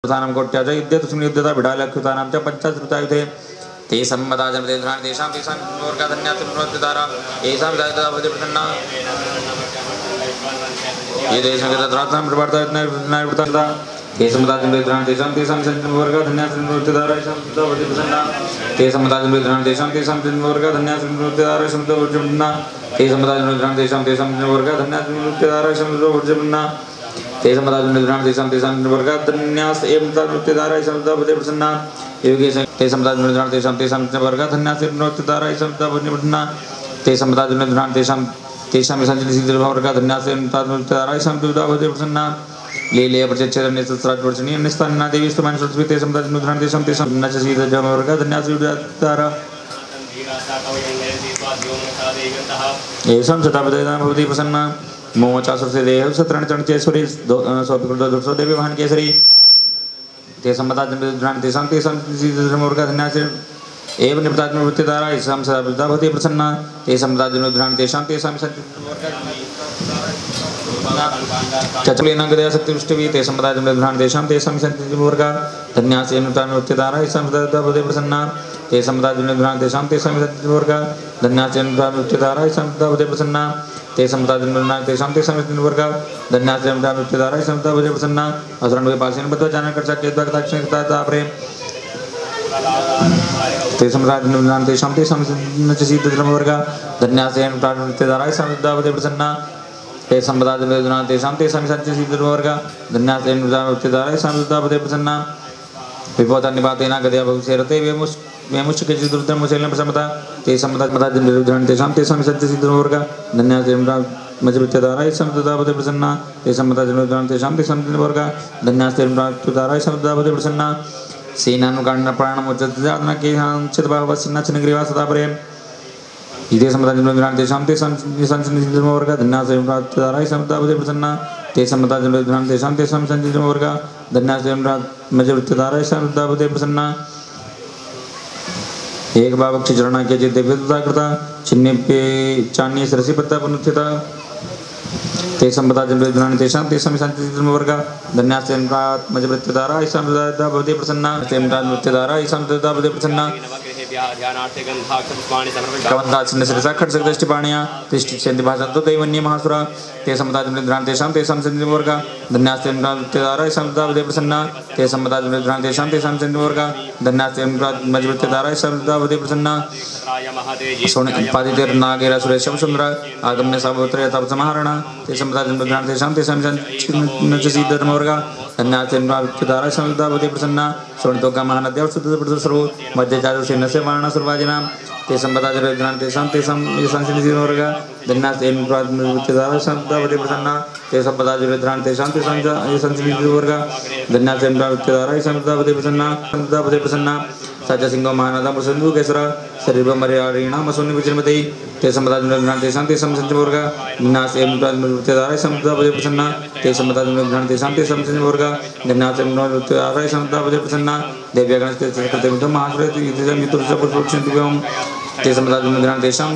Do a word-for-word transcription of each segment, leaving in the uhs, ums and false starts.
तानाम कोट्याज युद्धे तस्मिन् युद्धता बिडालक्षुतानाम च पंचाश्रुतायुधे ते सम्मदा जन्मते ध्रान देशां तेषां वर्गा धन्यात् प्रवृत्तिदारा एषां विदायता भवति प्रसन्ना ये देशं गतत्रात्नां प्रवर्तयत्नायवृता ते सम्मदा जन्मते ध्रान देशां तेषां वर्गा धन्यात् प्रवृत्तिदारा एषां विदायता भवति प्रसन्ना ते सम्मदा जन्मते ध्रान देशां तेषां वर्गा धन्यात् प्रवृत्तिदारा एषां विदायता भवति प्रसन्ना ते सम्मदा जन्मते ध्रान देशां तेषां वर्गा धन्यात् प्रवृत्तिदारा एषां विदायता भवति प्रसन्ना ते सम्मदा जन्मते ध्रान देशां तेषां वर्गा धन्यात् एवं प्रवृत्तिदारा एषां विदायता भवति प्रसन्ना योगेश ते सम्मदा जन्मते ध्रान देशां तेषां वर्गा धन्यात् प्रवृत्तिदारा एषां विदायता भवति प्रसन्ना ते सम्मदा जन्मते ध्रान देशां तेषां वर्गा धन्यात् प्रवृत्तिदारा एषां विदायता भवति प्रसन्ना लीले प्रचेच्छेदन्य सहस्राज वर्षणीय निस्तान्ना देवी स्तुमानि सरस्वती ते सम्मदा जन्मते ध्रान देशां तेषां नच सीत वर्गा धन्यात् प्रवृत्तिदारा एषां सदा विदायता भवति प्रसन्ना मोचासुरसे देह सत्रण चरणचेश्वरी सोपिकृतो देवी वाहन केसरी ते सम्मदा जन्मते ध्रान देशां तेषां वर्गा धन्यात् एवं निपतात्म वृत्तिदारा एषां सदा विदायता भवति प्रसन्ना ते सम्मदा जन्मते ध्रान देशां तेषां चचुलेन गदया शक्तिवृष्टिवी ते सम्मदा जन्मते ध्रान देशां तेषां वर्गा धन्यात् एवं निपतात्म वृत्तिदारा एषां सदा विदायता भवति प्रसन्ना ते सम्मदा जन्मते ध्रान देशां तेषां वर्गा धन्यात् एवं निपतात्म वृत्तिदारा एषां सदा विदायता भवति प्रसन्ना ते सम्मदा जन्मते ध्रान देशां तेषां वर्गा धन्यात् एवं निपतात्म वृत्तिदारा एषां सदा भवति प्रसन्ना असुरन वे पासेन बद्वचानन कर्षा केतवा कटाक्षं कथा प्रेम ते सम्मदा जन्मते ध्रान देशां तेषां नच सीत वर्गा धन्यात् एवं निपतात्म वृत्तिदारा एषां सदा भवति प्रसन्ना ते सम्मदा जन्मते ध्रान देशां तेषां नच सीत वर्गा धन्यात् एवं निपतात्म वृत्तिदारा एषां सदा भवति प्रसन्ना विभवता निपातेन गदया भविष्यते वेमुष वेमुष के चिद्रुद्रम मुसेलन प्रसमता ते सम्मदा जन्मते ध्रान देशां तेषां नच सीत वर्गा धन्यात् एवं मजवृत्तिदारा एषां सदा भवति प्रसन्ना ते सम्मदा जन्मते ध्रान देशां तेषां वर्गा धन्यात् एवं वृत्तिदारा एषां सदा भवति प्रसन्ना सेनानुकाण्ड प्राणमुच्चतजातना केहांचित बाहुवस्सन्न चनग्रीवा सदा प्रेम इति सम्मदा जन्मते ध्रान देशां तेषां वर्गा धन्यात् एवं वृत्तिदारा एषां सदा भवति प्रसन्ना ते सम्मदा जन्मते ध्रान देशां तेषां वर्गा धन्यात् एवं मजवृत्तिदारा एषां सदा भवति प्रसन्ना एक बावक्ष चरणा के चित्ते विद्युता कृता छिन्ने चान्ये सरसी पत्ता पुनुत्थिता ते सम्मदा जन्मते ध्रान देशां तेषां वर्गा धन्यात् एवं मजवृत्तिदारा एषां सदा भवति प्रसन्ना एवं वृत्तिदारा एषां सदा भवति प्रसन्ना कवन्ताच्छिन्न शिरसा खड्गदष्टिपाणिया तिष्ठिष्यन्ति भाषन्तो दैवन्ये महासुरा ते सम्मदा जन्मते ध्रान देशां तेषां वर्गा धन्यात् एवं वृत्तिदारा एषां सदा भवति प्रसन्ना ते सम्मदा जन्मते ध्रान देशां तेषां वर्गा धन्यात् एवं मजवृत्तिदारा एषां सदा भवति प्रसन्ना सोनिपादितेर नागेरा सुरेशं सुंदर आगम्य सावत्र तपसमहारण ते सम्मदा जन्मते ध्रान देशां तेषां नच सीत वर्गा धन्यात् एवं वृत्तिदारा एषां सदा भवति प्रसन्ना सोनितोगा महानद्यां सुतप्रसरो मध्य चातुर्सेनस्य वारणा सर्वाजिनां ते सम्मदा जन्मते ध्रान देशां तेषां वर्गा धन्यात् एवं वृत्तिदारा एषां सदा भवति प्रसन्ना ते सम्मदा जन्मते ध्रान देशां तेषां वर्गा धन्यात् एवं वृत्तिदारा एषां सदा भवति प्रसन्ना सदा भवति प्रसन्ना सच सिंह महानदा प्रसन्नु केसरा शरीर मर्यादीणां असुन्नि विचिन्मते ते सम्मदा जन्मते ध्रान देशां तेषां वर्गा धन्यात् एवं वृत्तिदारा एषां सदा भवति प्रसन्ना ते सम्मदा जन्मते ध्रान देशां तेषां वर्गा धन्यात् एवं वृत्तिदारा एषां सदा भवति प्रसन्ना देव्या गणस्ते कृते मिथुन महासुरेति इतिजं मिथुनस्य पुरुषोच्चन्ति एवं ते सम्मदा जन्मते ध्रान देशां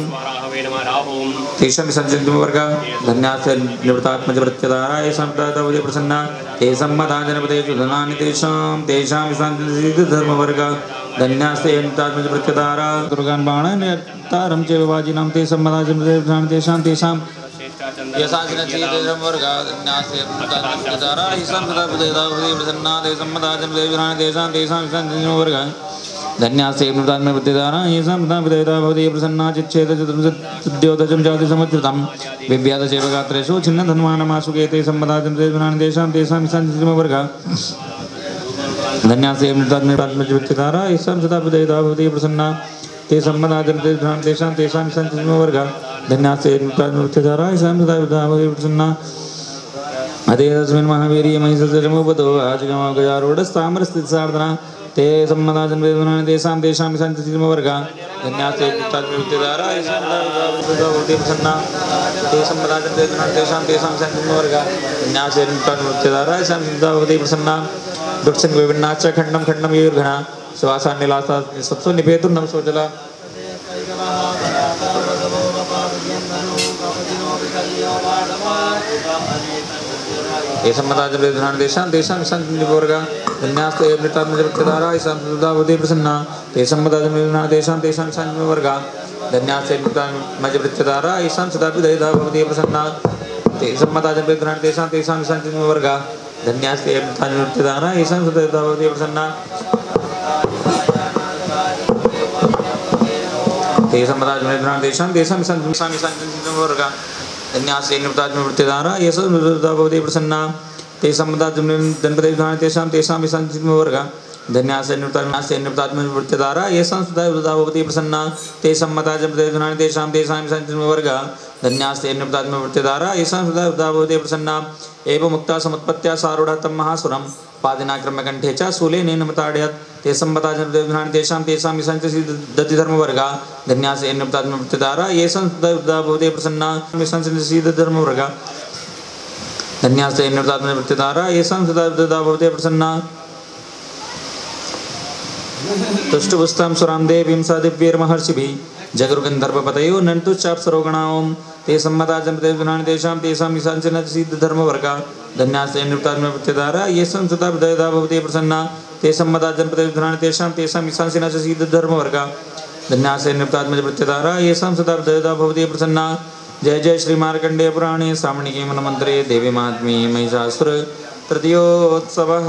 तेषां वर्गा धन्यात् निवृत्तात्मज वृत्तिदारा एषां सदा भवति प्रसन्ना ते सम्मदा जनपदेषु धनानि तेषां तेषां धर्मवर्गा धन्यात् एवं निवृत्तात्मज वृत्तिदारा दुर्गान् बाणान् तारं च वाजिनां ते सम्मदा जन्मते ध्रान देशां तेषां यशां वर्गा धन्यात् एवं निवृत्तात्मज वृत्तिदारा एषां सदा भवति प्रसन्ना ते सम्मदा जन्मते ध्रान देशां तेषां वर्गा धन्यात् एवं निवृत्तात्मज वृत्तिदारा एषां सदा भवति प्रसन्ना चिच्छेद चतुर्द्योतजं जाति समुद्रतं विव्याधचैव गात्रेषु छिन्नधन्वानमाशुके ते सम्मदा जन्मते ध्रान देशां तेषां वर्गा धन्यात् एवं निवृत्तात्मज वृत्तिदारा एषां सदा भवति प्रसन्ना ते सम्मदा जन्मते ध्रान देशां तेषां वर्गा धन्यात् एवं निवृत्तात्मज वृत्तिदारा एषां सदा भवति प्रसन्ना अते तस्मिन् महावीर्ये महिषजमुपतो आजगमागजारूढस्ताम्रस्थितसार्धना ते सम्मदा जन्मते ध्रान देशां तेषां वर्गा धन्यात् एवं निवृत्तात्मज वृत्तिदारा एषां सदा भवति प्रसन्ना ते सम्मदा जन्मते ध्रान देशां तेषां वर्गा धन्यात् एवं निवृत्तात्मज वृत्तिदारा एषां सदा भवति प्रसन्ना दुक्षण विभिन्नाच खंडम खंडम युर्घना श्वासा निलासा सत्सु निपेतुर नम सोजला ये सम्मताज विधान देशां देशां संवर्गा धन्यास्ते मृतात्मजपत्यधारा ईशां सुदावते प्रसन्ना ते सम्मताज विधान देशां देशां संवर्गा धन्यास्ते मृतात्मजपत्यधारा ईशां सुदावते प्रसन्ना ते सम्मताज विधान देशां देशां संवर्गा धन्यास्ते मृतात्मजपत्यधारा ईशां सुदावते प्रसन्ना ते सम्मताज विधान देशां देशां संवर्गा धन्यास्ते मृतात्मजपत्यधारा ईशां सुदावते प्रसन्ना ते सम्मताज गणपति विधान तेषां तेषां विसंचिवर्गा धन्यास्ते निवृत्तात्मनास्ते निवृत्तात्मवृत्तिधारा येषां सुधावती प्रसन्ना ते सम्मताज विधान तेषां तेषां विसंचिवर्गा धन्यास्ते निवृत्तात्मवृत्तिधारा येषां सुधावती प्रसन्ना एवं मुक्ता समुत्पत्त्या सारूढतं महासुरं पादिनाक्रम्य कंठे च शूलेन नमताडयत् ते सम्मताज विधान तेषां तेषां विसंचिदति धर्मवर्गा धन्यास्ते निवृत्तात्मवृत्तिधारा येषां सुधावती प्रसन्ना विसंचिदति धर्मवर्गा धन्यास्ते निवृत्तात्मवृत्तिधारा येषां सुधावती प्रसन्ना तुष्टुपुस्तां सुरां देवीं सा दिव्यैर्महर्षिभिः जगरुगन्धर्वपतयो नन्तुश्चाप्सरोगणां ते सम्मताज विधान तेषां तेषां विसंचिदधर्मवर्गा धन्यास्ते निवृत्तात्मवृत्तिधारा येषां सुधावती प्रसन्ना ते सम्मताज विधान तेषां तेषां विसंचिदधर्मवर्गा धन्यास्ते निवृत्तात्मवृत्तिधारा येषां सुधावती प्रसन्ना। जय जय श्री मार्कंडेय पुराणे श्रावणिके मनमंत्रे देवी महात्म्ये महिषासुर तृतीयोत्सवः।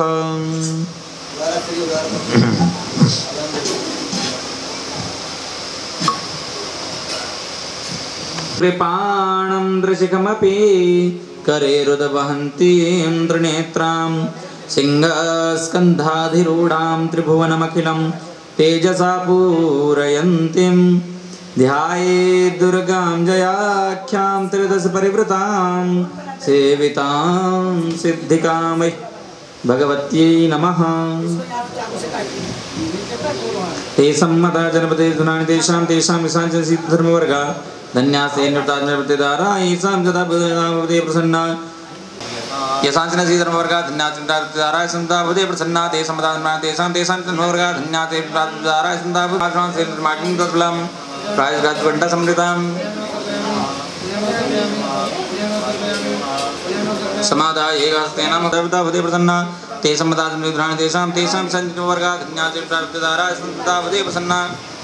कृपाणं दृशिखमपि करेरुदवहन्तीं त्रिनेत्रां सिंहस्कन्धाधिरूढां त्रिभुवनमखिलं तेजसा पूरयन्तीं ध्याये दुर्गां जयाख्यां त्रिदश परिवृतां सेवितां सिद्धिकामै भगवत्यै नमः। ते सम्मता जनपदे सुनानि तेषां तेषां विसंचिदति सिद्धधर्मवर्गा धन्यास्ते निवृत्तात्मवृत्तिधारा येषां सुधावती प्रसन्ना येषां सिद्धधर्मवर्गा धन्यास्ते निवृत्तात्मवृत्तिधारा येषां सुधावती प्रसन्ना ते सम्मता तेषां तेषां धर्मवर्गा धन्यास्ते निवृत्तात्मवृत्तिधारा येषां सुधावती प्रसन्ना प्रायश्चित्त समृतां समादाय एकास्तेन मदवती प्रसन्ना ते सम्मताज विधान तेषां तेषां संचिवर्गा धन्यास्ते निवृत्तात्मवृत्तिधारा सुधावती प्रसन्ना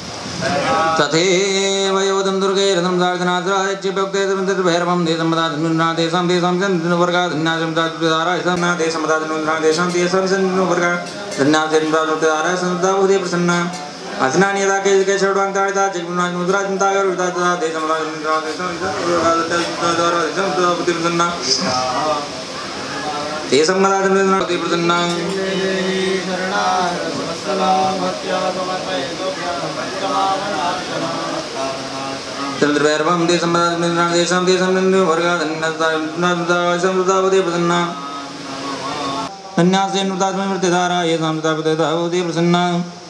तथैव योदं दुर्गे रथं सार्धनाथराज्यप्योक्ते भैरवं ते सम्मताज विधान तेषां तेषां संचिवर्गा धन्यास्ते निवृत्तात्मवृत्तिधारा ते सम्मताज विधान तेषां तेषां संचिवर्गा धन्यास्ते निवृत्तात्मवृत्तिधारा सुधावती प्रसन्ना अस्नानि यदा के के षड्वांतारिता जगन्नाथ मुद्रा चिंता कर विदा तथा देशम देशम प्रसन्ना देशम मदादि प्रसन्ना चंद्रभैरवं देशम मदादि देशम देशम वर्गा धन्यतावती प्रसन्ना धन्यास्ते निवृत्तात्मवृत्तिधारा ये संवृत्तावती प्रसन्ना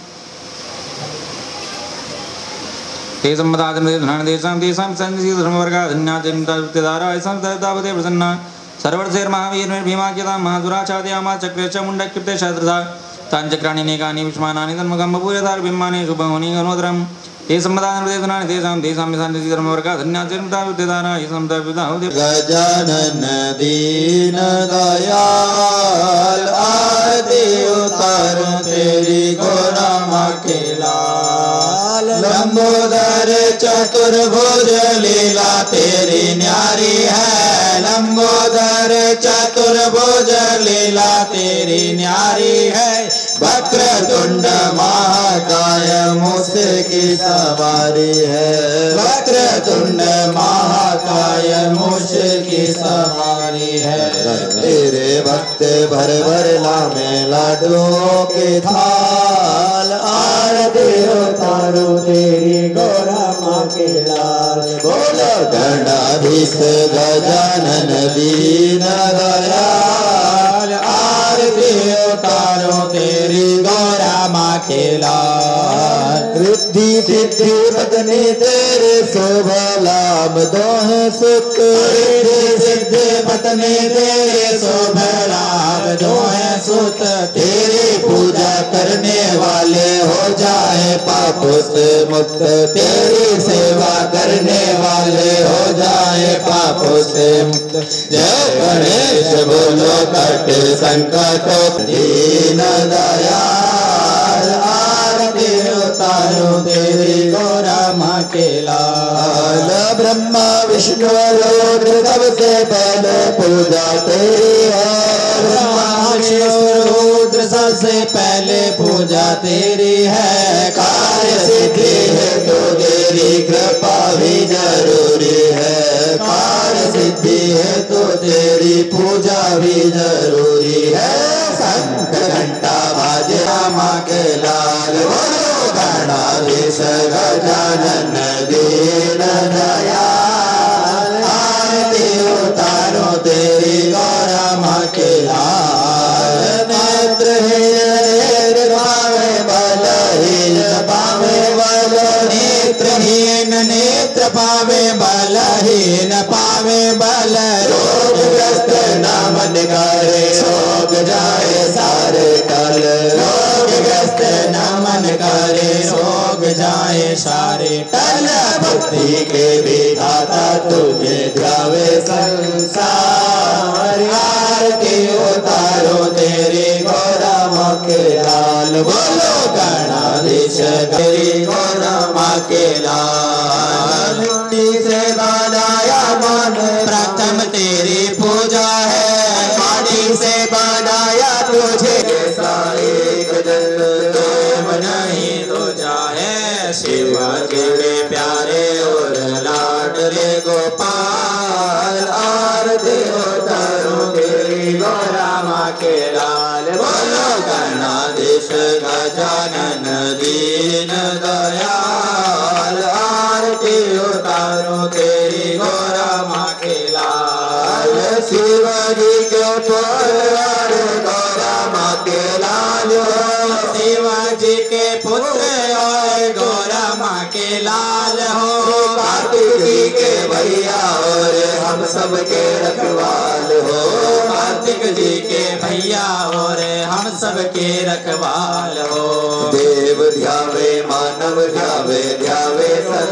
ते सम्मताज विधान देशां तेषां संचिदधर्मवर्गा धन्यास्ते निवृत्तात्मवृत्तिधारा येषां सुधावती प्रसन्ना सर्वर्षैर्महावीर भीमाख्यतां महासुराच्छादयामा चक्रे च मुण्डकृते शस्त्रधा तानि चक्राणि नेकानि विष्मानानि तन्मुखं बभूयधार बिम्बानि शुभमौनि गणोदरं ते सम्मताज विधान देशां तेषां संचिदधर्मवर्गा धन्यास्ते निवृत्तात्मवृत्तिधारा येषां सुधावती गजानन दीन दयाल आरती उतारो तेरी गोरा के लाल लंबोदर चतुर्भुज लीला तेरी न्यारी है लंबोदर चतुर्भुज लीला तेरी न्यारी है वक्रतुंड महाकाय मूस की सवारी है वक्रतुंड महाकाय मूस की सवारी है तेरे भक्त भर भर लामे लाडुओं के थाल आरती उतारो तेरी गौरा माँ के लाल बोलो गणाधीश गजानन दीन दयाल आरती उतारो तेरी गौरा माँ के लाल रिद्धि सिद्धि बदने तेरे शुभ लाभ दोहे सुख रिद्धि सिद्धि बदने तेरे शुभ लाभ दोहे सुख तेरी पूजा करने वाले हो जाए पाप पापों से मुक्त, तेरी सेवा करने वाले हो जाए पापों से मुक्त। जय गणेश बोलो कटे संकटों, दीन दयाल आरती उतारो तेरी गौरा माँ के लाल। ब्रह्मा विष्णु रुद्र सबसे पहले पूजा तेरी है, ब्रह्मा विष्णु रुद्र सबसे पहले पूजा तेरी है। कार्य सिद्धि है तो तेरी कृपा भी जरूरी है, कार्य सिद्धि है तो तेरी पूजा भी जरूरी है। शंख घंटा बाजे माँ के लाल, बोलो गणाधीश गजानन दीन दयाल आरती उतारो तेरी गौरा माँ के लाल। नेत्रहीन पावे बलहीन पावे बल, नेत्रहीन नेत्र पावे बलहीन पावे बल। रोगग्रस्त न मन करे रोग जाए सारे टल, रोगग्रस्त न मन करे रोग जाए सारे टल। भक्ति के विधाता तुझे ध्यावे संसार, आरती उतारो तेरी गौरा माँ के लाल। बोलो गणाधीश तेरी गौरा माँ के लाल। मिट्टी से बनाया मन प्रथम तेरी पूजा है, माटी से बनाया तुझे सारे देव नहीं दूजा है। शिवा जी के प्यारे और लाडले गोपाल, आरती उतारो तेरी गौरा माँ के लाल। बोलो गणाधीश गजानन दीन दयाल, आरती उतारो तेरी गौरा माँ के लाल। शिवाजी के पुत्र गौरा माँ के लाल, शिवाजी के पुत्र और गौरा माँ के लाल हो। कार्तिक जी के भैया और हम सब के रखवाल हो, कार्तिक जी के भैया और हम सब के रखवाल हो। देव ध्यावे मानव ध्यावे ध्यावे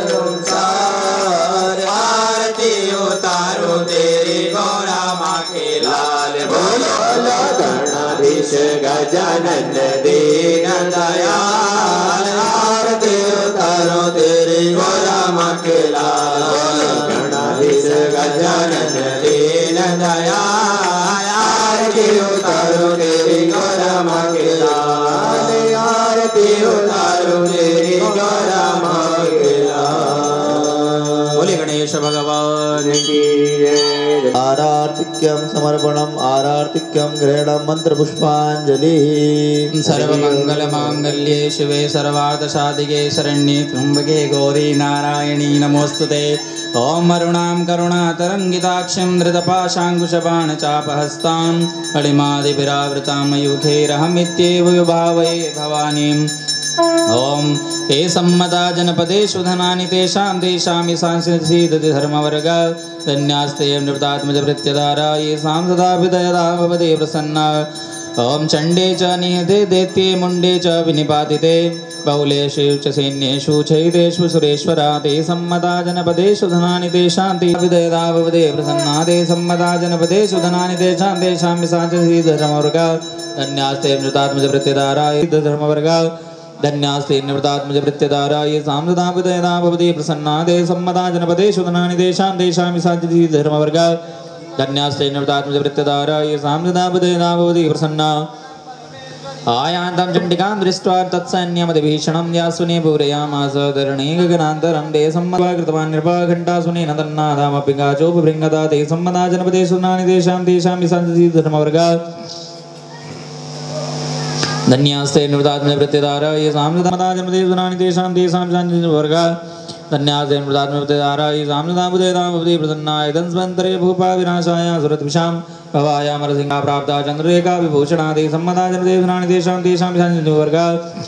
संसार, आरती उतारो तेरी गौरा माँ के लाल। बोलो गणाधीश गजानन दीन दयाल, आरती उतारो तेरी गौरा माँ के लाल। गणाधीश गजानन दीन दयाल, आरती उतारो तेरी गौरा माँ के लाल, आरती उतारो तेरी गौरा माँ के लाल। बोले गणेश भगवान की जय। आरार्तिक्यं समर्पणम् आरार्तिक्यं ग्रहणं मंत्र पुष्पांजलि। सर्वमंगल मांगल्ये शिवे सर्वार्थसाधिके शरण्ये त्र्यंबके गौरी नारायणी नमोस्तुते। ओम अरुणां करुणातरंगिताक्षं धृतपाशाङ्कुशबाणचापहस्तां अणिमादिभिरावृतां मयूखैरहमित्येव विभावये भवानीम्। ओम हे सम्मता जनपदेषु धनानि तेषां तेषां सांसीदति धर्मवर्ग धन्यास्ते नृतात्मज प्रत्यधारा येषां सदा विदयदा भवते प्रसन्ना। ओम चण्डे च निहते दैत्ये मुण्डे च विनिपातिते बहुलेषु च सैन्येषु चैतेषु सुरेश्वरा। ते सम्मता जनपदेषु धनानि तेषां ते विदयदा भवते प्रसन्ना। ते सम्मता जनपदेषु धनानि तेषां तेषां सांसीदति धर्मवर्ग धन्यास्ते नृतात्मज प्रत्यधारा धर्मवर्ग धन्यास्ते निवृत्तात्मज प्रत्यधारा ये सामदा विदयदा भवते प्रसन्ना। ते सम्मता जनपदेषु धनानि तेषां तेषां सांसीदति धर्मवर्ग धन्यास्ते निवृत्तात्मज प्रत्यधारा ये सामदा विदयदा भवते प्रसन्ना। आयान्तं चण्डिकां दृष्ट्वा तत्सैन्यमतिभीषणं यास्वने पूरयामास धरणे गगनान्तरं। ते सम्मता कृतवान् नृपघण्टासुनेन तन्नादामपि गाचोपभृङ्गता। ते सम्मता जनपदेषु धनानि तेषां तेषां सांसीदति धर्मवर्ग धन्यास्ते निवृत्तात्मज प्रत्यधारा ये सामदा जनपदेषु धनानि तेषां तेषां सांसीदति वर्ग धन्यास्ते निवृत्तात्मज प्रत्यधारा ये सामदा विदयदा भवते प्रसन्ना। इदंस्वन्तरे भूपा विनाशाय सुरद्विषां भवाय अमरसिंहा प्राप्ता चन्द्ररेखा विभूषणा। ते सम्मदा जनपदेषु धनानि तेषां तेषां सांसीदति वर्ग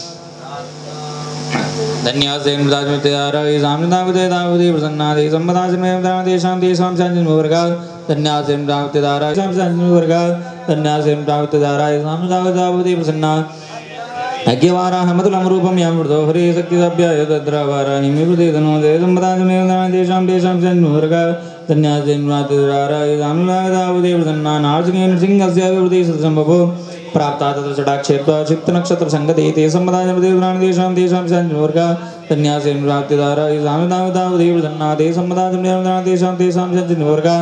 धन्यास्ते निवृत्तात्मज प्रत्यधारा ये सामदा विदयदा भवते प्रसन्ना। ते सम्मदा जनपदेषु धनानि तेषां तेषां सांसीदति वर्ग धन्यास्ते निवृत्तात्मज प्रत्यधारा ये सांसीदति वर्ग धन्यास्ते निवृत्तात्मज प्रत्यधारा ये सामदा विदयदा भवते प्रसन्ना। अज्ञवाराहमतुलं रूपं यं वृद्धो हरे शक्तिसभ्याय तद्रावाराहिमि वृद्धेदनो देशम्पदाजमेदनाय तेषां तेषां सन्नुर्गा धन्यासेन्वातिरारायुधानुरागदावदेवसन्नानार्जकेन सिंहस्य वृद्धेशसम्भवो प्राप्ता तत्र षडाक्षेत्वा चित्तनक्षत्रसङ्गते ते सम्पदाजमेदनाय तेषां तेषां सन्नुर्गा धन्यासेन्वातिरारायुधानुदावदेवसन्ना ते सम्पदाजमेदनाय तेषां तेषां सन्नुर्गा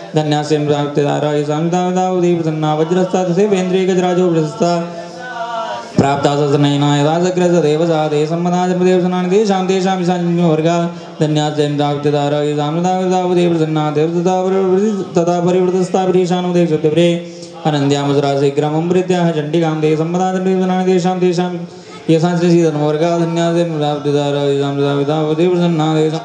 धन्यासेन्वातिरारायुधानुदावदेवसन्ना वज्रस्तात् सेवेन्द्रिय गजराजो वृहस्ता प्राप्ता सनयनाय राजग्रजदेवसा ते सम्मदाजपदेवसनानि तेषां तेषां विशान्योर्गा धन्यासेन्द्रावृत्तिदाराय सामदावदेवसन्ना तथा परिवृतस्ताभिरीशानुदेशतिव्रे अनन्द्यामुद्राशीघ्रममृत्याः चण्डिकां ते सम्मदाजपदेवसनानि तेषां तेषां यशां श्रीधर्मवर्गा धन्यासेन्द्रावृत्तिदाराय सामदावदेवसन्ना तेषां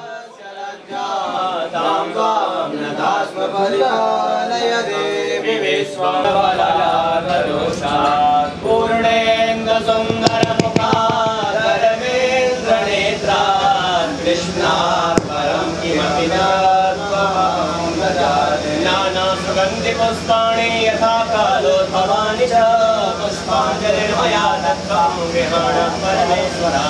सुंदर मुखाधरमेन्द्र नेत्रान् कृष्णात् परं किमपि न नाना सुगन्धि पुष्पाणि यथा कालोद्भवानि च पुष्पाञ्जलिर्मया दत्तं गृहाणं परमेश्वरा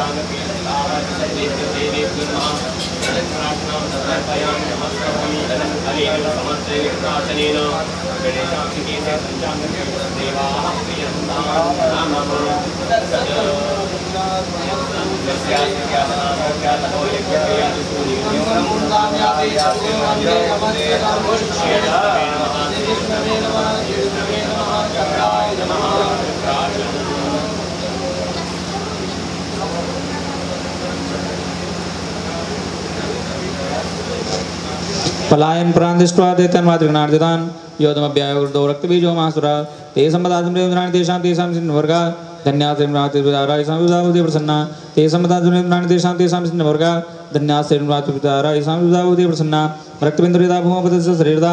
पलायन प्राणदृष्ट्वा ते तन्मातृगणार्जितान् योधमभ्यायोर्दो रक्तबीजो मासुरा ते सम्पदाजमेन्द्राणि तेषां तेषां सिन्वर्गा धन्यासेन्द्रावृत्तिदाराय सामदावदे प्रसन्ना ते सम्पदाजमेन्द्राणि तेषां तेषां सिन्वर्गा धन्यासेन्द्रावृत्तिदाराय सामदावदे प्रसन्ना रक्तबिन्दुरिदा भूमपदस्य शरीरदा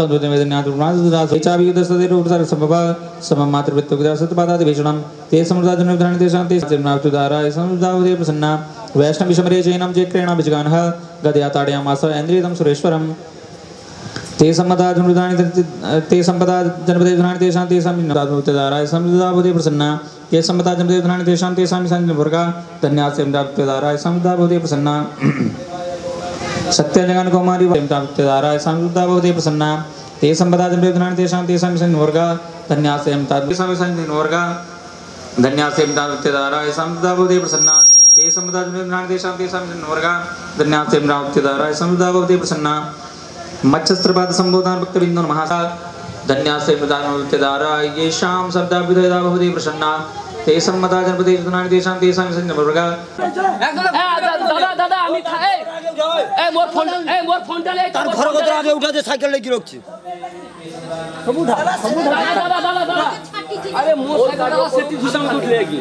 सौन्दर्यमेदन्यातुर्मासुदासैचाभियुद्धस्तदेरूपसर्वसम्भव सममातृवृत्तुगिदा सत्पादादिभीषणं ते सम्पदाजमेन्द्राणि तेषां तेषां सिन्वर्गादाराय सामदावदे प्रसन्ना वैष्णविषमरे चैनं चेक्रेणाभिजगानः गदया ताडयामास ऐन्द्रियं सुरेश्वरम् ते सम्पदाजनृदानि ते सम्पदाजनपदेधनानि तेषां तेषां निन्दात्मवृत्तिदाराय सम्पदावदे प्रसन्ना ये सम्पदाजनपदेधनानि तेषां तेषां सन्निवर्गा धन्यासेन्द्रावृत्तिदाराय सम्पदावदे प्रसन्ना सत्यजगन्कुमारी सम्पदावृत्तिदाराय सम्पदावदे प्रसन्ना ते सम्पदाजनपदेधनानि तेषां तेषां सन्निवर्गा धन्यासेन्द्रावृत्तिदाराय धन्यासेन्द्रावृत्तिदाराय सम्पदावदे प्रसन्ना ते सम्पदाजनपदेधनानि तेषां तेषां सन्निवर्गा धन्यासेन्द्रावृत्तिदाराय सम्पदावदे प्रसन्ना मच्छस्त्रपाद संबोधन भक्तबिंदु महासा धन्यासेन्द्रावृत्तिदाराय येषां शब्दाभ्युदयदा भवति प्रसन्ना ते सम्मदाजनपदेधनानि तेषां तेषां सन्निवर्गा दादा दादा আমি খাই এই মোর ফোন এই মোর ফোনটা লে তার ঘর কত আগে উঠা দে সাইকেল লাগি রাখছি সব উঠা সব উঠা দাদা দাদা দাদা আরে মোর সাইকেলটা সেটি দুসাম উঠলে কি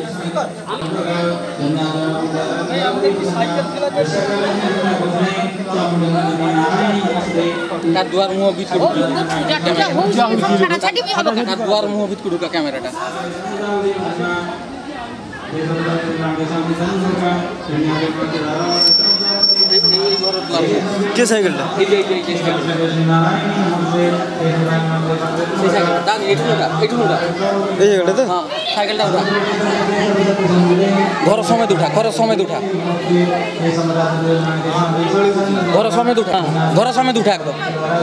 আমি সাইকেল চালাতে তার দুয়ার মুহ ভিত করে তার দুয়ার মুহ ভিত করে ক্যামেরাটা के साइकिलটা এই যে এই যে সাইকেলটা এই সাইকেলটা এটুকুটা এই জায়গাটা তো হ্যাঁ সাইকেলটা উঠা ঘর সমেত উঠা ঘর সমেত উঠা ঘর সমেত উঠা ঘর সমেত উঠা একদম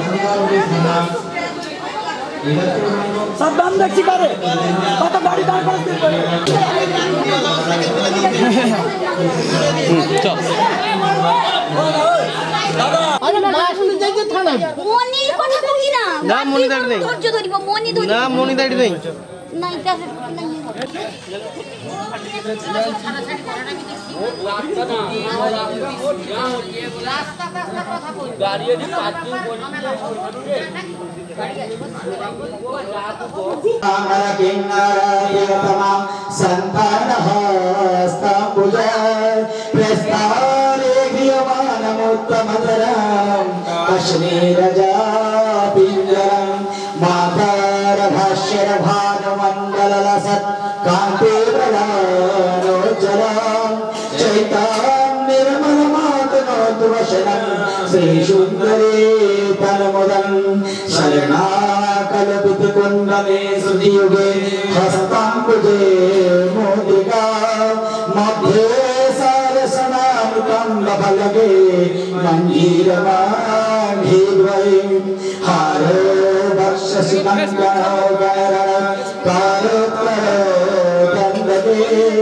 सब दाम देखी करे कत गाड़ी दाम करते चल दादा अरे मासुनी जाइए थाना मोनी कोनी कोनी ना ना मोनी दाड़ी नहीं धोर्य धरिब मोनी धरिब ना मोनी दाड़ी नहीं नहीं का नहीं छाड़ा छाड़ी कराना भी देखी रास्ता ना रास्ता का কথা কই গাড়ি এদি পার্কিং করি श्री सुंदरी तनमुदं शरणाकल्पित कुंडले सुधियुगे हस्तांबुजे मोदिका लगे मंजीरमाघीद्वये हारो वर्ष सुगंधो गैरण कारोत्तरो गंधके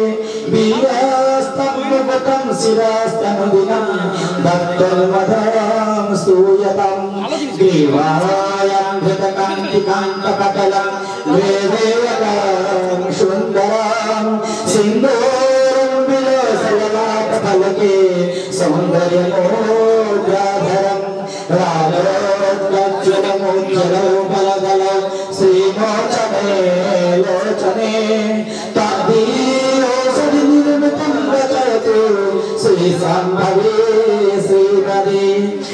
वीरस्तम्भुतं शिरस्तनुदिनं भक्तोन्मधं स्तूयतं ग्रीवायां धृतकान्तिकान्तपटलं वेदेयकं सुन्दरं सिन्दूरं विलसललाटफलके सौन्दर्यमोद्राधरं राजोद्गज्जलमुज्ज्वलं बलदलं श्रीमोचने लोचने तद्दीरोषधिनिर्मितं रचयतु श्रीसम्भवे श्रीपदे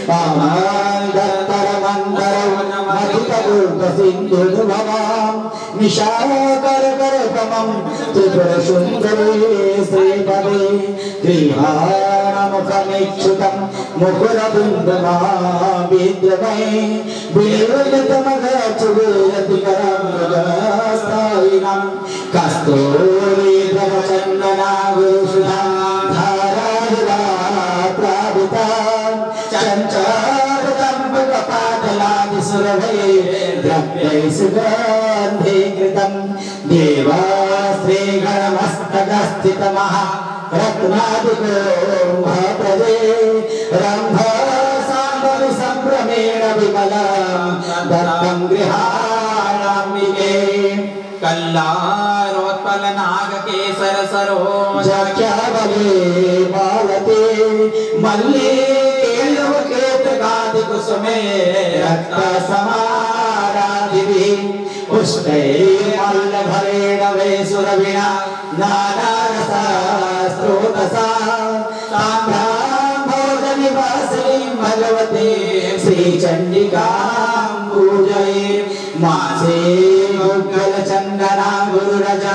पामाङ्गत्तरमन्दरं मथितदुर्गसिन्धुर्भवां निशाकरकरकमं त्रिपुरसुन्दरे श्रीपदे गृहाणमुखमीक्षुतं मुकुरबिन्दुमाविद्यमये विनिर्मितमघचुवेयतिकरं मृगस्थायिनं कस्तूरीधरचन्दनागुरुसुधां धाराहिराप्रावितां चञ्चालकम्पकपाटलादिसुरभये द्रव्यै सुगन्धीकृतं देवाश्रीगणमस्तकस्थितमः रत्नादिको महाप्रजे रम्भसाम्बरि सम्भ्रमेण विमलं दत्तं गृहाणाम्बिके कल्लारोत्पलनागकेसर सरोजाख्यावले मालते मल्ले केलवकेतकादिकुसुमे रक्तसमाराधिभिः पुष्पैर्मल्लभरेण वैसुरविणा नानारसस्रोतसा ताम्रां भोजनिवासिनीं भगवते श्रीचण्डिकां पूजये मासे मुग्गलचन्दना गुरुरजा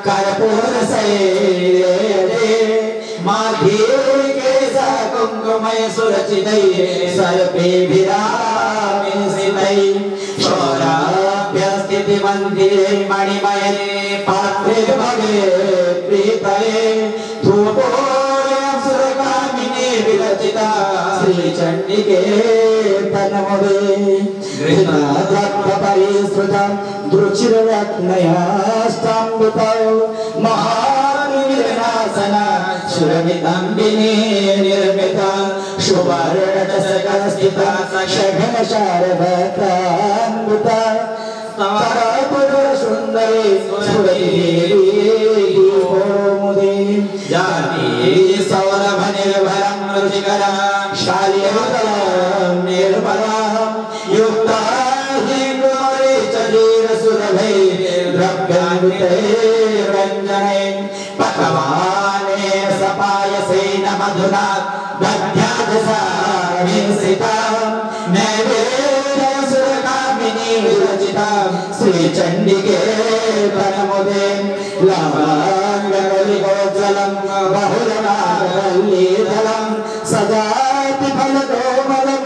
कर्पूरशैले माघे केशा कुङ्कुमय सुरचितैः सर्पेभिरामिषितैः शौराभ्यस्थितिमन्दिरे मणिमये पात्रे भगे प्रीतये धूपोऽयं सुरगामिनी विरचिता श्रीचण्डिके तन्मुदे गृह्णाद्रक्तपरिसृतं दृचिररत्नयाष्टाम्बितौ महानिर्नासना सुरमितम्बिनी निर्मिता सुवर्णचषकस्थिता शघनशारभक्तान्विता सुन्दरी सुरदेवी जाति सौरभ निर्भरं रुचिकरं शाल्यवदनं निर्मलं युक्ता सुरभै द्रव्यान्वितैर्व्यञ्जनै पक्वाने सपायसेन मधुना दध्यादशामिश्रिता नैवेद्यसुरकामिनी विरचिता श्रीचण्डिके प्रणमुदे लवाङ्गकलिकोज्ज्वलं बहुलनागवल्लीदलं सजाति फलकोमलं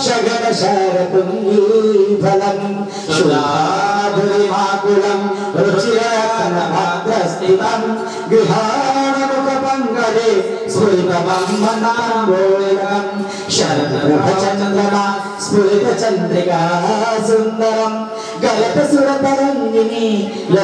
शगनशरपुङ्गीफलं सुधाधुरिमाकुलं रुचिरत्नभद्रस्थितं गृहाणमुखपङ्कजे स्फुरितमं मनाम्बोलिकं शरदप्रभचन्द्रमा स्फुरितचन्द्रिका सुन्दरं गलतसुरतरङ्गिनी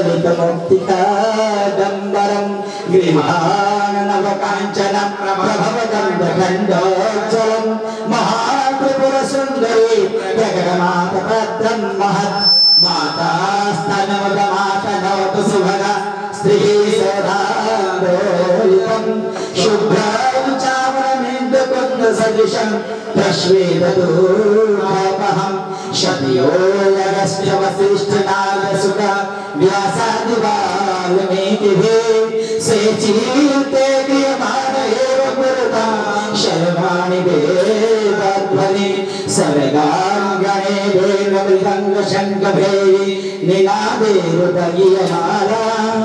ललितमौक्तिकाडम्बरं गृहाणनवकाञ्चनं प्रभवदण्डखण्डोज्ज्वलं महात्रिपुरसुन्दरी प्रकटमातभद्रं महत् माता स्तनवदमातनोतु सुभगा स्त्रीः सदान्दोलितं शुभ्रं चामरमेन्दुकुन्दसदृशं प्रश्वेदतूपहं शतयो यगस्य वसिष्ठनागसुत व्यासादिवाल्मीकिभिः सेचीर्ते क्रियमाण एव कुरुतां शर्वाणि वेदाध्वनि सर्गां गणेन मृदङ्गशङ्खभैः निनादेरुदगीयमाला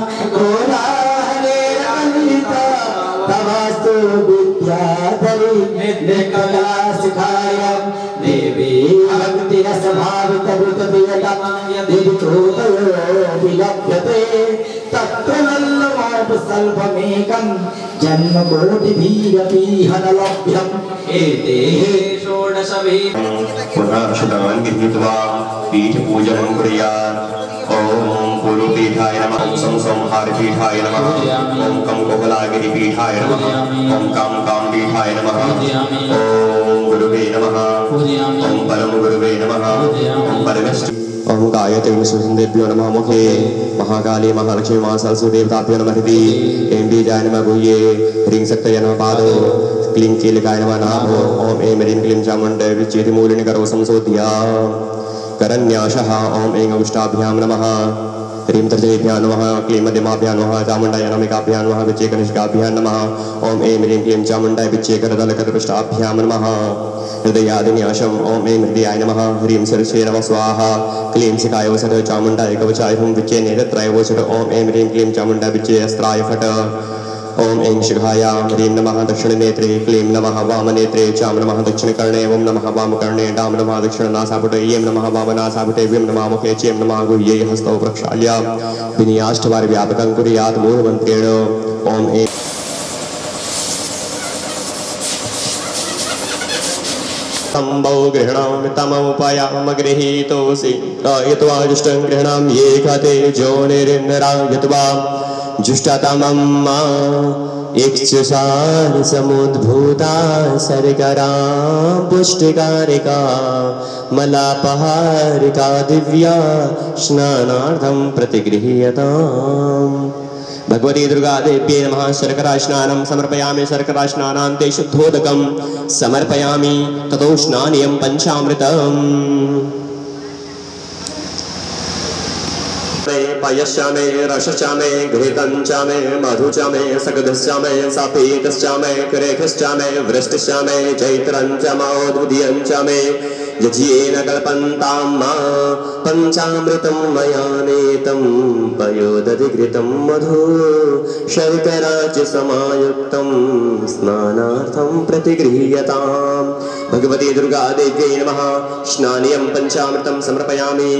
कोलाहलेरलिता तवास्तु विद्याधरी निर्कलाशिखायां देवी भक्तिरस भावितभूतवियतं यदि क्रोधयोऽपि लभ्यते तत्र नल्लमोपसल्पमेकं जन्मकोटिभिरपि न लभ्यम् एते षोडशभिः पुनः शतान् गृहीत्वा पीठपूजनं कुर्यात्। ॐ गुरुपीठाय नमः। ॐ संसंहारपीठाय नमः। ॐ कं कोहलागिरिपीठाय नमः। ॐ कां कामपीठाय नमः। ॐ गुरुवे नमः। ॐ परम गुरुवे नमः। ॐ परमेष्ठ ॐ गायत्री विष्णुदेव्यो नमः। मुखे महाकाली महालक्ष्मी महासरस्वती देवताभ्यो नमः। हृदि ऐं बीजाय नमः। गुह्ये ह्रीं शक्तये नमः। पादो क्लीं कीलकाय नमः। नाभो ॐ ऐं ह्रीं क्लीं चामुण्डे विच्चेति मूलिनि करो संशोध्या करन्यासः ॐ ऐं अष्टाभ्यां नमः। ह्रीं तर्जयेभ्यां नमः। क्लीं मध्यमाभ्यां नमः। चामुण्डाय नमिकाभ्यां नमः। विच्चेकनिष्काभ्यां नमः। ॐ ऐं ह्रीं क्लीं चामुण्डाय विच्चेकरदलकरपृष्ठाभ्यां नमः। हृदयादिन्यासम् ॐ ऐं हृदयाय नमः। ह्रीं शिरसे नमः स्वाहा। क्लीं शिखाय वसट चामुण्डाय कवचाय हुं विच्चे नेत्रत्राय वसट ॐ ऐं ह्रीं क्लीं चामुण्डाय विच्चे अस्त्राय फट ॐ ऐं शिखायां ह्रीं नमः। दक्षिणनेत्रे क्लीं नमः। वामनेत्रे चां नमः। दक्षिणकर्णे ॐ नमः। वामकर्णे डां नमः। दक्षिणनासापुटे यें नमः। वामनासापुटे विं नमः। मुखे चें नमः। गुह्ये हस्तौ प्रक्षाल्य विनियाष्टवारव्यापकं कुर्यात् मूलमन्त्रेण ॐ ऐं तम्बौ गृह्णामि तममुपयाम गृहीतोऽसि यत्वा जुष्टं गृह्णामि ये खाते जोनिरिन्द्रायत्वा जुष्टतमं मा इक्षुषान् समुद्भूता सर्करा पुष्टिकारिका मलापहारिका दिव्या स्नानार्थं प्रतिगृह्यताम्। भगवती दुर्गा देव्यै नमः। शर्करा स्नानं समर्पयामि। शर्करा स्नानान्ते शुद्धोदकं समर्पयामि। ततो स्नानीयं पञ्चामृतम्। पयश्चामे रसश्चामे घृतञ्चामे मधुचामे सकदश्चामे सापेतश्चामे करेखश्चामे वृष्टिश्चामे चैत्रञ्चमोद्भुदियञ्चामे यज्ञेन कल्पन्तां मा पञ्चामृतं मया नेतं पयोदधिघृतं मधु शर्करा च समायुक्तं स्नानार्थं प्रतिगृह्यताम्। भगवती दुर्गा देव्यै नमः। स्नानीयं पञ्चामृतं समर्पयामि।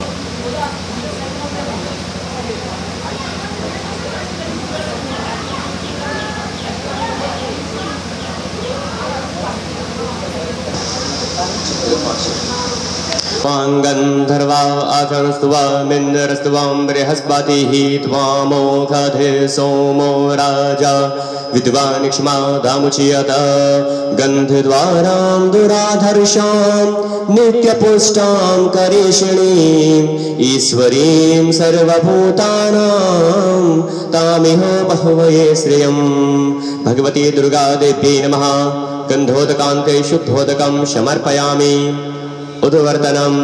गन्धर्वा आचरणस्तुवा मिन्द्रस्तुवां बृहस्पतिः त्वामोघधे सोमो राजा विद्वानिक्ष्मादामुच्यत गन्धद्वारां दुराधर्षां नित्यपुष्टां करेषिणीम् ईश्वरीं सर्वभूतानां तामिह बहवये श्रियम्। भगवती दुर्गा देव्यै नमः। गन्धोदकान्ते शुद्धोदकं समर्पयामि। उद्वर्तनम्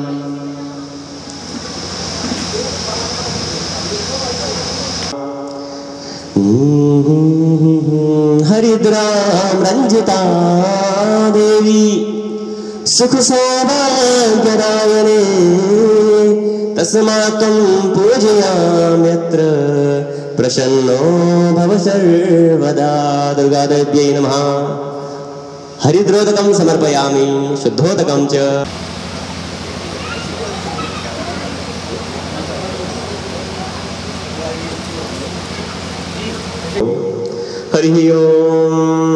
हरिद्रां रञ्जिता देवी सुख सौभाग्यदायिनी तस्मात् त्वं पूजयाम्यत्र प्रसन्नो भव सर्वदा। दुर्गा देव्यै नमः। हरिद्रोदकं समर्पयामि। शुद्धोदकं च हरिः ओम्।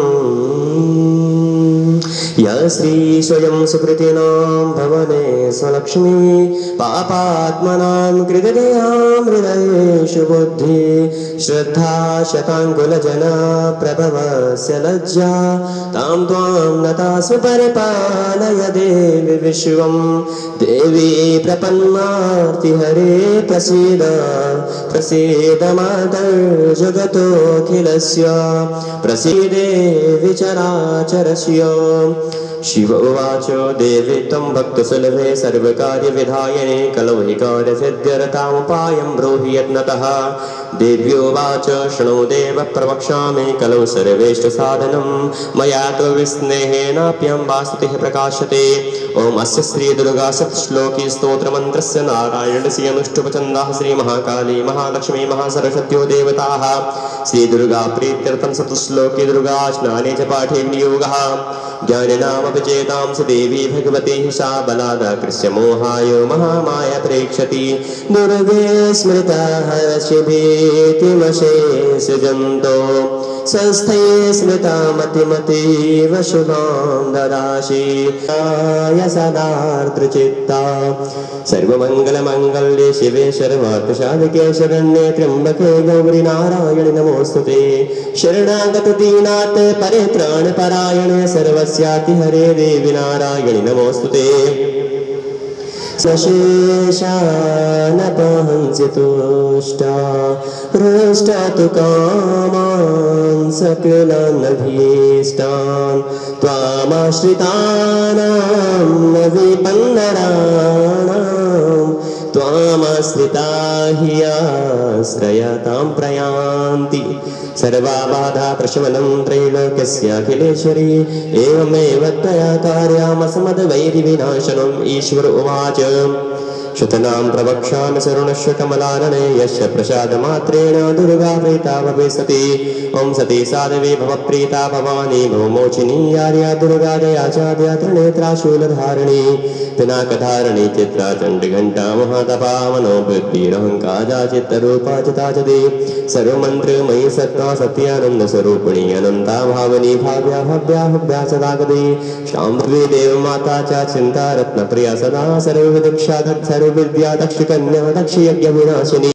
या श्री स्वयं सुकृतिनां भवने स्वलक्ष्मी पापात्मनां कृतदयां हृदयेषु बुद्धि श्रद्धा शताङ्कुलजना प्रभवस्य लज्जा तां त्वां नतास्म परिपालय देवि विश्वं। देवी प्रपन्नार्तिहरे प्रसीद प्रसीद मातर्जगतोऽखिलस्य प्रसीदे विचराचरस्य। शिव उवाच देवी त्वं भक्तसुलभे सर्वकार्यविधायिने कलौ हि कार्यसिद्ध्यर्थमुपायं ब्रूहि यत्नतः देव्योवाच शृणु देव प्रवक्ष्यामि कलौ सर्वेष्ट साधनं मया तु विस्नेहेनाप्यं वास्तुतिः प्रकाशते। ओम अस्य श्री दुर्गा सप्तश्लोकी स्तोत्र मंत्रस्य नारायणस्य अनुष्टुपचंदाः श्री महाकाली महालक्ष्मी महासरस्वत्यो देवताः श्री दुर्गा प्रीत्यर्थं सप्तश्लोकी दुर्गा स्नाने च पाठे विनियोगः। ज्ञानिनामपि चेतांसि देवी भगवती सा बलादा कृष्य मोहाय महामाया प्रेक्षति। दुर्गे स्मृता हर्षभीतिमशेष जन्तो संस्थे स्मृता मतिमतीव शुभां ददासि सदार्द्रचित्ता। सर्वमङ्गलमङ्गल्ये शिवे सर्वार्थसाधके शरण्ये त्र्यम्बके गौरी नारायणि नमोस्तुते। शरणागत दीनाथ परित्राणपरायणे सर्वस्यातिहरे देवी नारायणि नमोस्तुते। सशेषानपहंसि तुष्टा हृष्टा तु कामान् सकलानभीष्टान् त्वामाश्रितानां न विपन्नराणां त्वामाश्रिता हि आश्रयतां प्रयान्ति। सर्वाबाधा प्रशमनं त्रैलोक्यस्याखिलेश्वरी एवमेव त्वया कार्यामसमद्वैरिविनाशनम्। ईश्वर उवाच श्रुतनां प्रवक्ष्यामि शरणस्य कमलानने यस्य प्रसादमात्रेण दुर्गा प्रीता भविष्यति। ओम सती साध्वी भवप्रीता भवानी भवमोचिनी आर्या दुर्गा दया चाद्या त्रिनेत्रा शूलधारिणी पिनाकधारिणी चित्रा चण्डीघण्टा महातपा मनोबुद्धिरहङ्कारा चित्तरूपा चिता च दे सर्वमन्त्रमयी सत्ता सत्यानन्द स्वरूपिणी अनन्ता भावनी भाव्या भव्या भव्या सदा गदे शाम्भवी देव माता च चिन्ता रत्नप्रिया सदा सर्वविदक्षा सर्वविद्या दक्ष कन्या दक्ष यज्ञ विनाशिनी।